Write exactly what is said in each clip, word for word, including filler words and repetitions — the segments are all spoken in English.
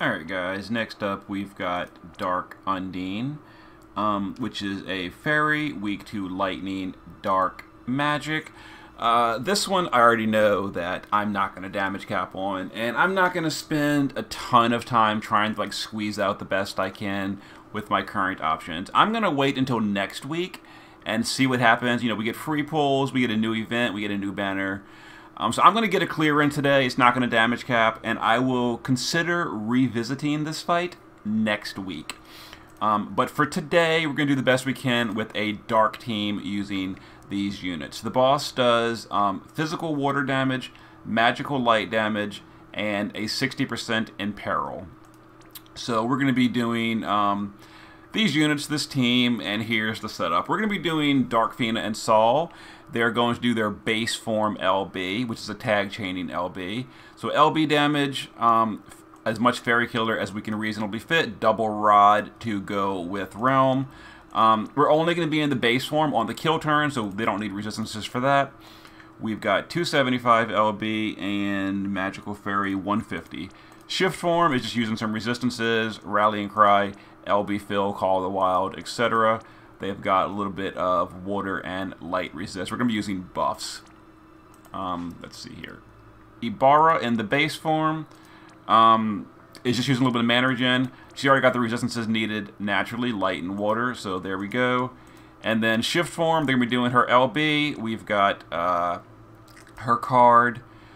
Alright guys, next up we've got Dark Undine, um, which is a fairy, weak to lightning, dark magic. Uh, this one I already know that I'm not going to damage cap on, and I'm not going to spend a ton of time trying to like squeeze out the best I can with my current options. I'm going to wait until next week and see what happens. You know, we get free pulls, we get a new event, we get a new banner. Um, so I'm going to get a clear in today. It's not going to damage cap, and I will consider revisiting this fight next week. Um, but for today, we're going to do the best we can with a dark team using these units. The boss does um, physical water damage, magical light damage, and a sixty percent in peril. So we're going to be doing um, these units, this team, and here's the setup. We're going to be doing Dark Fina and Saul. They're going to do their base form L B, which is a tag chaining L B. So L B damage, um, as much Fairy Killer as we can reasonably fit. Double Rod to go with Realm. Um, we're only going to be in the base form on the kill turn, so they don't need resistances for that. We've got two seventy-five L B and Magical Fairy one fifty. Shift form is just using some resistances, Rallying Cry, L B Fill, Call of the Wild, et cetera. They've got a little bit of water and light resist. We're going to be using buffs. Um, let's see here. Ibarra in the base form um, is just using a little bit of mana regen. She already got the resistances needed naturally, light and water, so there we go. And then shift form, they're going to be doing her L B. We've got uh, her card,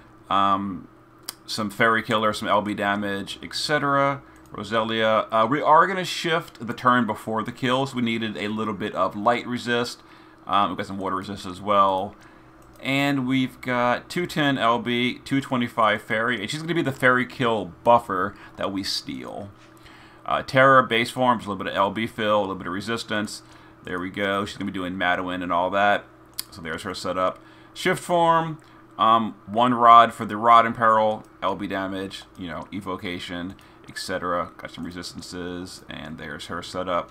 um, some Fairy Killer, some L B damage, et cetera. Roselia. Uh, we are going to shift the turn before the kills. We needed a little bit of light resist. Um, we've got some water resist as well. And we've got two ten L B, two twenty-five Fairy. And she's going to be the Fairy Kill buffer that we steal. Uh, Terra, base form, just a little bit of L B fill, a little bit of resistance. There we go. She's going to be doing Madwin and all that. So there's her setup. Shift form, um, one rod for the Rod in Peril, L B damage, you know, evocation, et cetera. Got some resistances, and there's her setup.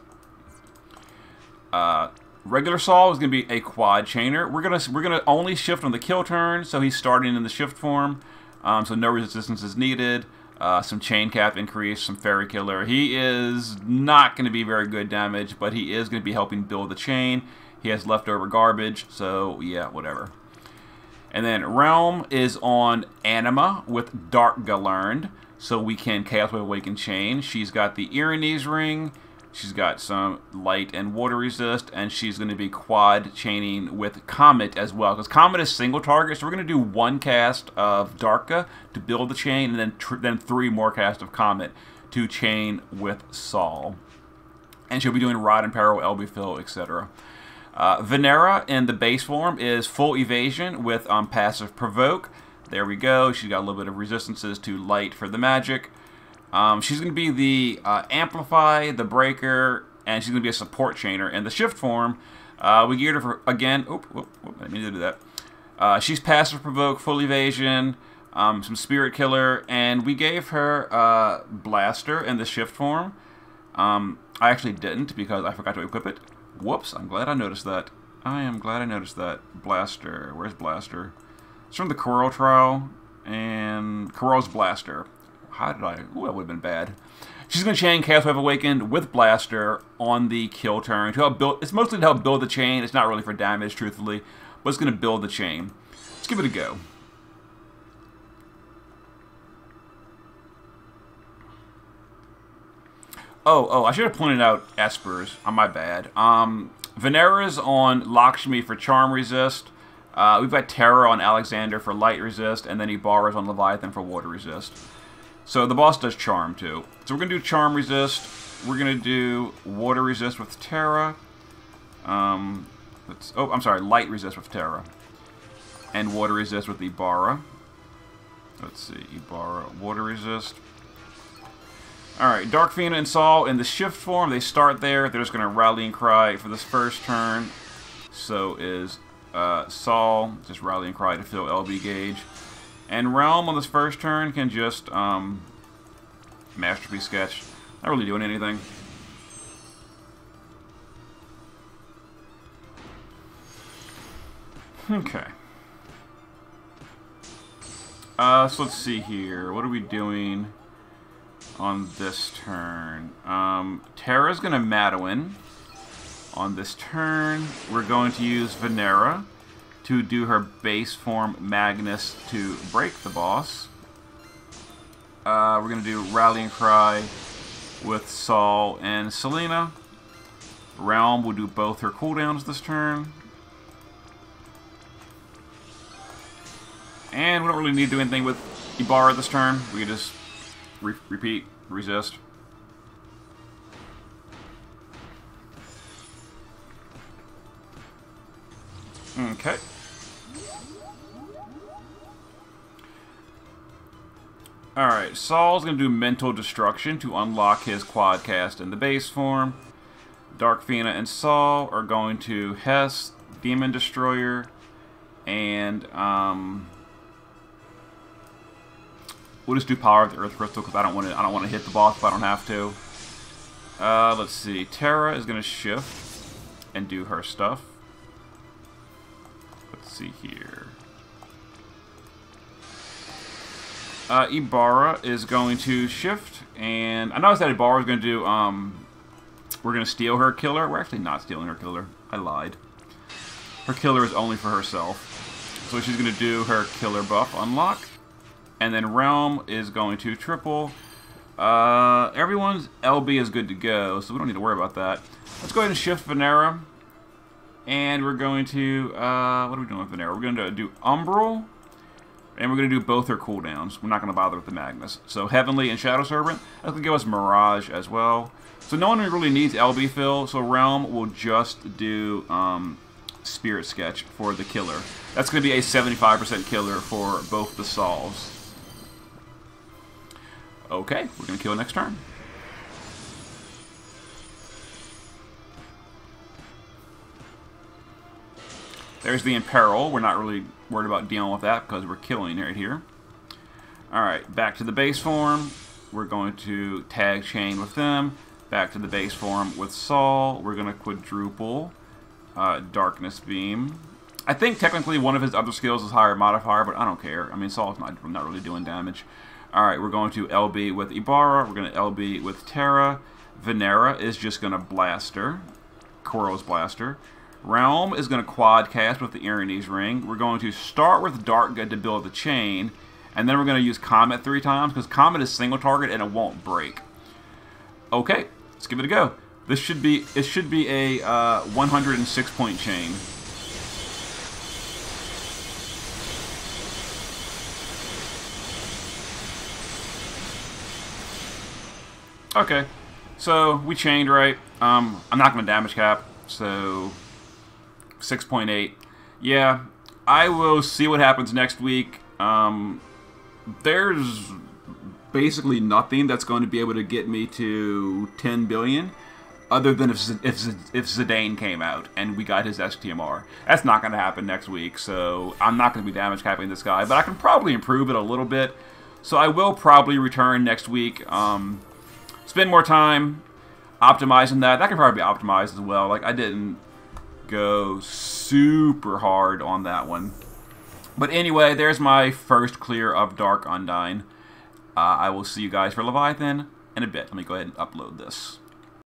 Uh, regular Saul is going to be a quad chainer. We're gonna we're gonna only shift on the kill turn, so he's starting in the shift form, um, so no resistance is needed. Uh, some chain cap increase, some Fairy Killer. He is not going to be very good damage, but he is going to be helping build the chain. He has leftover garbage, so yeah, whatever. And then Realm is on Anima with Dark Galerned. So we can Chaos Wave Awaken Chain. She's got the Irenes Ring. She's got some light and water resist. And she's going to be quad chaining with Comet as well. Because Comet is single target. So we're going to do one cast of Darka to build the chain. And then, tr then three more casts of Comet to chain with Saul. And she'll be doing Rod and Peril, L B Fill, et cetera. Uh, Venera in the base form is full evasion with um, passive Provoke. There we go. She's got a little bit of resistances to light for the magic. Um, she's going to be the uh, Amplify, the Breaker, and she's going to be a support chainer. In the shift form, uh, we geared her for, again, oop, oop, oop, I didn't mean to do that. Uh, she's passive provoke, full evasion, um, some Spirit Killer, and we gave her uh, Blaster in the shift form. Um, I actually didn't because I forgot to equip it. Whoops, I'm glad I noticed that. I am glad I noticed that. Blaster, where's Blaster? It's from the Coral Trial, and Coral's Blaster. How did I... Ooh, that would have been bad. She's going to chain Chaos Wave Awakened with Blaster on the kill turn. To help build, it's mostly to help build the chain. It's not really for damage, truthfully, but it's going to build the chain. Let's give it a go. Oh, oh, I should have pointed out Espers. On my bad. Um, Venera's on Lakshmi for Charm Resist. Uh, we've got Terra on Alexander for light resist, and then Ibarra's on Leviathan for water resist. So the boss does charm too. So we're going to do charm resist. We're going to do water resist with Terra. Um, let's, oh, I'm sorry, light resist with Terra. And water resist with Ibarra. Let's see, Ibarra, water resist. Alright, Dark Fina and Saul in the shift form. They start there. They're just going to Rallying Cry for this first turn. So is... Uh, Saul, just Rallying Cry to fill L B gauge. And Realm on this first turn can just um, Masterpiece Sketch. Not really doing anything. Okay. Uh, so let's see here. What are we doing? on this turn? Um, Terra's going to Madeline. On this turn, we're going to use Venera to do her base form Magnus to break the boss. Uh, we're going to do Rallying Cry with Saul and Selena. Realm will do both her cooldowns this turn. And we don't really need to do anything with Ibarra this turn. We can just re repeat, resist. Okay. Alright, Saul's going to do Mental Destruction to unlock his Quadcast in the base form. Dark Fina and Saul are going to Hess, Demon Destroyer, and um, we'll just do Power of the Earth Crystal because I don't want to. I don't want to hit the boss if I don't have to. Uh, let's see. Terra is going to shift and do her stuff. Let's see here. Uh, Ibarra is going to shift, and I noticed that Ibarra is going to do. Um, we're going to steal her killer. We're actually not stealing her killer. I lied. Her killer is only for herself. So she's going to do her killer buff unlock. And then Realm is going to triple. Uh, everyone's L B is good to go, so we don't need to worry about that. Let's go ahead and shift Venera. And we're going to, uh, what are we doing with Venera? We're going to do Umbral. And we're going to do both her cooldowns. We're not going to bother with the Magnus. So Heavenly and Shadow Serpent. That's going to give us Mirage as well. So no one really needs L B fill. So Realm will just do um, Spirit Sketch for the killer. That's going to be a seventy-five percent killer for both the Sauls. Okay, we're going to kill next turn. There's the Imperil. We're not really worried about dealing with that because we're killing right here. Alright, back to the base form. We're going to tag chain with them. Back to the base form with Saul. We're going to quadruple uh, Darkness Beam. I think technically one of his other skills is higher modifier, but I don't care. I mean, Saul's not, not really doing damage. Alright, we're going to L B with Ibarra. We're going to L B with Terra. Venera is just going to blast her. Koro's blaster. Realm is going to quad cast with the Erinys Ring. We're going to start with Dark Good to build the chain. And then we're going to use Comet three times because Comet is single target and it won't break. Okay, let's give it a go. This should be, it should be a uh, one hundred six point chain. Okay, so we chained right. Um, I'm not going to damage cap, so six point eight. Yeah, I will see what happens next week. Um, there's basically nothing that's going to be able to get me to ten billion, other than if if if Zidane came out and we got his S T M R. That's not going to happen next week, so I'm not going to be damage capping this guy, but I can probably improve it a little bit. So I will probably return next week. Um, spend more time optimizing that. That can probably be optimized as well. Like, I didn't go super hard on that one. But anyway, there's my first clear of Dark Undine. Uh, I will see you guys for Leviathan in a bit. Let me go ahead and upload this.